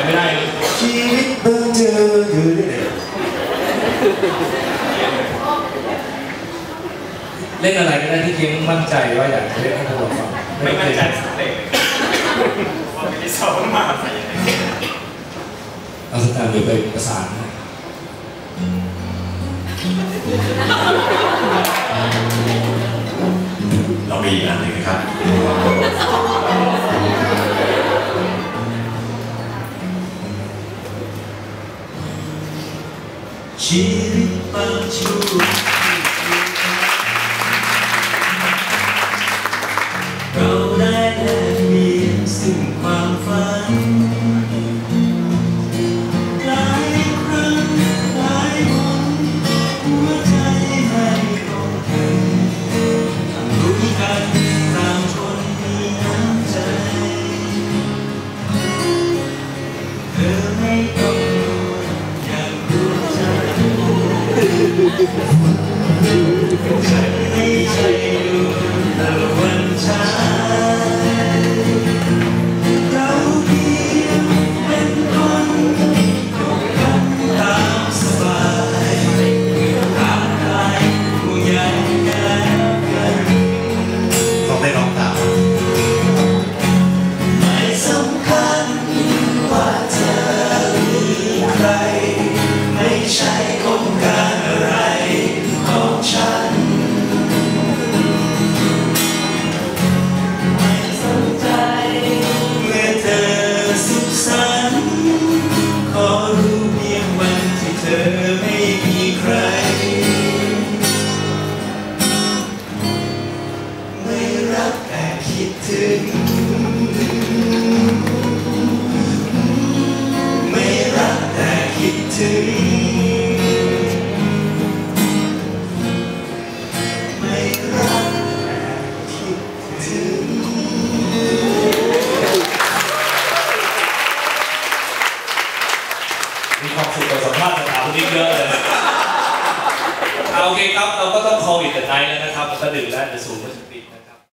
ไม่ได้ชีวิตเพิ่งเจออยู่ได้เลยเล่นอะไรก็ได้ที่เก่งมั่นใจว่าอยากจะเล่นให้พวกเราฟังไม่มั่นใจสักเพลงว่าไม่ได้ซ้อมมาใส่ยังไงเอาสแตนด์ไปประสานเรามีอีกอันหนึ่งนะครับชีวิตบางช่วงเราได้แลกเปลี่ยนซึ่งความฝันหลายครั้งหลายคนหัวใจให้ตรงกันรู้กันต่างคนมีน้ำใจเธอไม่ต้องอยากรู้ใจฉันไม่ใช่ดูตะวันฉายเราเพียงเป็นคนกันตามสบายทางไกลผู้ใหญ่กันต้องได้ร้องตามไม่สำคัญว่าเธอมีใครไม่ใช่องค์การอะไรของฉันไม่สนใจเมื่อเธอสุขสันต์ขอรู้เพียงวันที่เธอไม่มีใครไม่รักแต่คิดถึงไม่รักแต่คิดถึงไม่รักแต่คิดถึงมีความสุขกับสัมภาษณ์สถาปนิกเยอะเลยโอเคครับเราก็ต้อง call it a night แล้วนะครับก็ดื่มแล้วจะสูงมาถึง